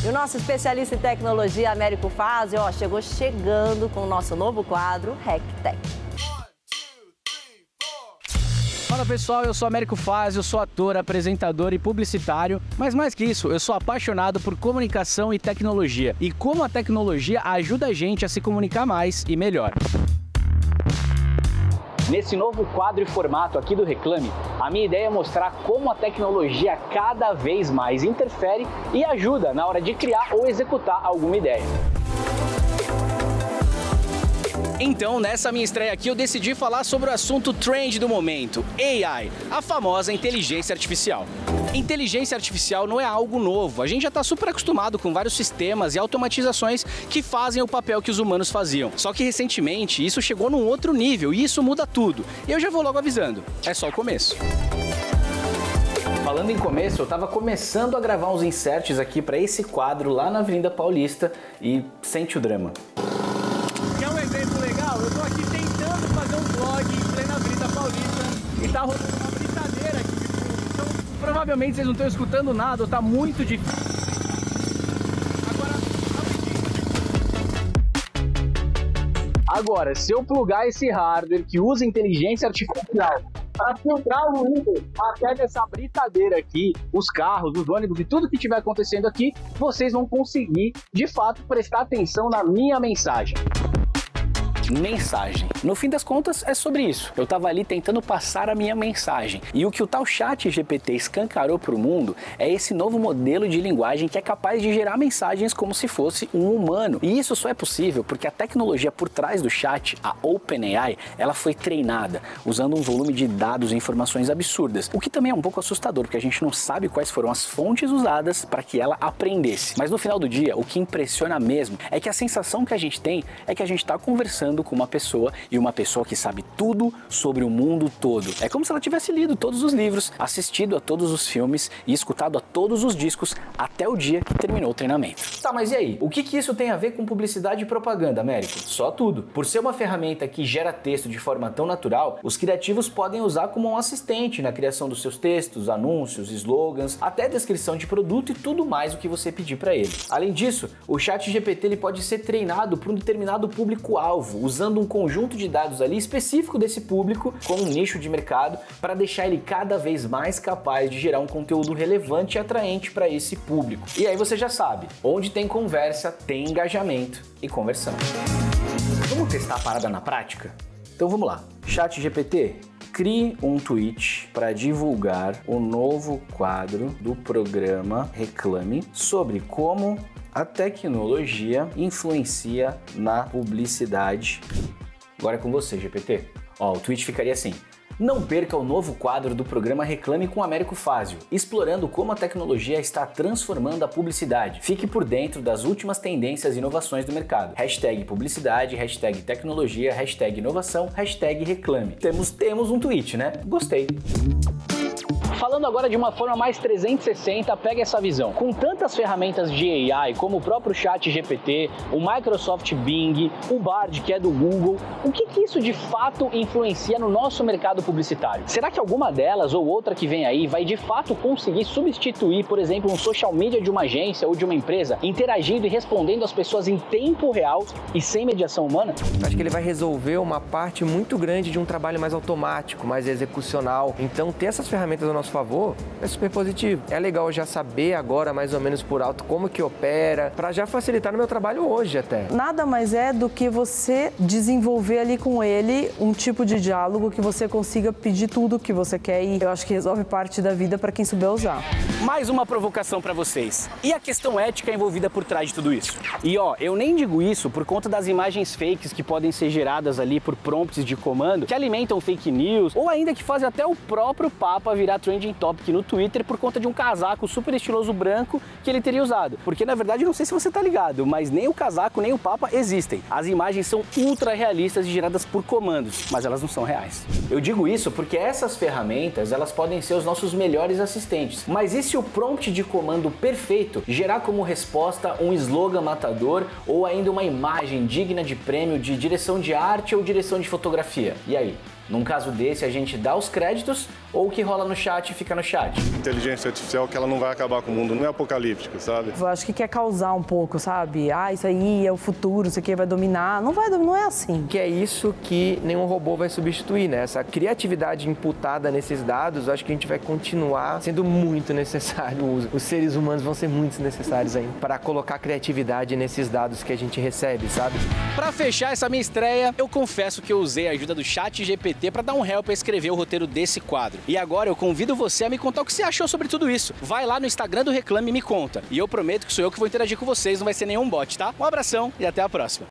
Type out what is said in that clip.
E o nosso especialista em tecnologia, Américo Fazio, chegou chegando com o nosso novo quadro, HackTech. Fala pessoal, eu sou Américo Fazio, eu sou ator, apresentador e publicitário, mas mais que isso, eu sou apaixonado por comunicação e tecnologia e como a tecnologia ajuda a gente a se comunicar mais e melhor. Nesse novo quadro e formato aqui do Reclame, a minha ideia é mostrar como a tecnologia cada vez mais interfere e ajuda na hora de criar ou executar alguma ideia. Então, nessa minha estreia aqui, eu decidi falar sobre o assunto trend do momento, AI, a famosa inteligência artificial. Inteligência artificial não é algo novo, a gente já está super acostumado com vários sistemas e automatizações que fazem o papel que os humanos faziam. Só que recentemente isso chegou num outro nível e isso muda tudo. E eu já vou logo avisando, é só o começo. Falando em começo, eu estava começando a gravar uns inserts aqui para esse quadro lá na Avenida Paulista e sente o drama. Quer um exemplo legal? Eu tô aqui tentando fazer um vlog em plena Avenida Paulista e tá rolando uma brincadeira aqui de fundo. Então, provavelmente vocês não estão escutando nada, ou tá muito difícil. Agora, se eu plugar esse hardware que usa inteligência artificial para filtrar o ruído até dessa britadeira aqui, os carros, os ônibus e tudo que estiver acontecendo aqui, vocês vão conseguir, de fato, prestar atenção na minha mensagem. Mensagem. No fim das contas, é sobre isso. Eu tava ali tentando passar a minha mensagem. E o que o tal ChatGPT escancarou pro mundo é esse novo modelo de linguagem que é capaz de gerar mensagens como se fosse um humano. E isso só é possível porque a tecnologia por trás do chat, a OpenAI, ela foi treinada usando um volume de dados e informações absurdas. O que também é um pouco assustador, porque a gente não sabe quais foram as fontes usadas para que ela aprendesse. Mas no final do dia, o que impressiona mesmo é que a sensação que a gente tem é que a gente está conversando com uma pessoa e uma pessoa que sabe tudo sobre o mundo todo. É como se ela tivesse lido todos os livros, assistido a todos os filmes e escutado a todos os discos até o dia que terminou o treinamento. Tá, mas e aí? O que isso tem a ver com publicidade e propaganda, Américo? Só tudo. Por ser uma ferramenta que gera texto de forma tão natural, os criativos podem usar como um assistente na criação dos seus textos, anúncios, slogans, até descrição de produto e tudo mais o que você pedir para ele. Além disso, o ChatGPT ele pode ser treinado para um determinado público-alvo, usando um conjunto de dados ali específico desse público, como um nicho de mercado, para deixar ele cada vez mais capaz de gerar um conteúdo relevante e atraente para esse público. E aí você já sabe, onde tem conversa, tem engajamento e conversão. Vamos testar a parada na prática? Então vamos lá. ChatGPT, crie um tweet para divulgar o novo quadro do programa Reclame sobre como a tecnologia influencia na publicidade. Agora é com você, GPT. O tweet ficaria assim: não perca o novo quadro do programa Reclame com Américo Fazio, explorando como a tecnologia está transformando a publicidade. Fique por dentro das últimas tendências e inovações do mercado. Hashtag publicidade, hashtag tecnologia, hashtag inovação, hashtag reclame. Temos um tweet, né? Gostei. Falando agora de uma forma mais 360, pega essa visão. Com tantas ferramentas de AI, como o próprio ChatGPT, o Microsoft Bing, o Bard, que é do Google, o que isso de fato influencia no nosso mercado publicitário? Será que alguma delas ou outra que vem aí vai de fato conseguir substituir, por exemplo, um social media de uma agência ou de uma empresa, interagindo e respondendo às pessoas em tempo real e sem mediação humana? Acho que ele vai resolver uma parte muito grande de um trabalho mais automático, mais execucional. Então, ter essas ferramentas ao nosso favor é super positivo. É legal eu já saber agora mais ou menos por alto como que opera, para já facilitar no meu trabalho hoje até. Nada mais é do que você desenvolver ali com ele um tipo de diálogo que você consiga pedir tudo o que você quer e eu acho que resolve parte da vida para quem souber usar. Mais uma provocação para vocês. E a questão ética envolvida por trás de tudo isso? E eu nem digo isso por conta das imagens fakes que podem ser geradas ali por prompts de comando que alimentam fake news ou ainda que fazem até o próprio Papa virar trending topic no Twitter por conta de um casaco super estiloso branco que ele teria usado. Porque na verdade, não sei se você tá ligado, mas nem o casaco nem o Papa existem. As imagens são ultra realistas e geradas por comandos, mas elas não são reais. Eu digo isso porque essas ferramentas, elas podem ser os nossos melhores assistentes. Mas e se o prompt de comando perfeito gerar como resposta um slogan matador ou ainda uma imagem digna de prêmio de direção de arte ou direção de fotografia? E aí? Num caso desse, a gente dá os créditos ou o que rola no chat fica no chat? Inteligência artificial que ela não vai acabar com o mundo, não é apocalíptica, sabe? Eu acho que quer causar um pouco, sabe? Isso aí é o futuro, isso aqui vai dominar. Não é assim. Que é isso que nenhum robô vai substituir, né? Essa criatividade imputada nesses dados, eu acho que a gente vai continuar sendo muito necessário. Os seres humanos vão ser muito necessários ainda para colocar criatividade nesses dados que a gente recebe, sabe? Para fechar essa minha estreia, eu confesso que eu usei a ajuda do ChatGPT para dar um help a escrever o roteiro desse quadro. E agora eu convido você a me contar o que você achou sobre tudo isso. Vai lá no Instagram do Reclame e me conta. E eu prometo que sou eu que vou interagir com vocês, não vai ser nenhum bot, tá? Um abração e até a próxima.